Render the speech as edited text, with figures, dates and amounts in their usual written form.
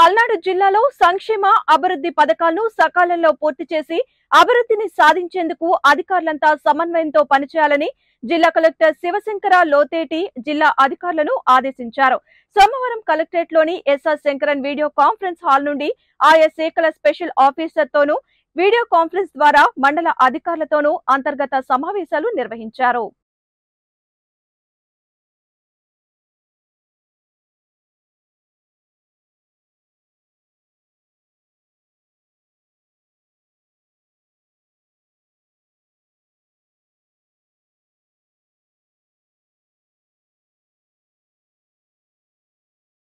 పల్నాడు జిల్లాలో సంక్షేమ అభివృద్ధి పథకాలను సకాలంలో పూర్తి చేసి అభివృద్ధిని సాధించేందుకు అధికారులంతా సమన్వయంతో పనిచేయాలని జిల్లా కలెక్టర్ శివశంకర లోతేటి జిల్లా అధికారులను ఆదేశించారు. సోమవారం కలెక్టరేట్ లోని SR Shankaran video conference hall నుండి ఆయా శాఖల స్పెషల్ ఆఫీసర్ తోనూ వీడియో కాన్ఫరెన్స్ ద్వారా మండల అధికారులతోనూ అంతర్గత సమావేశాలు నిర్వహించారు.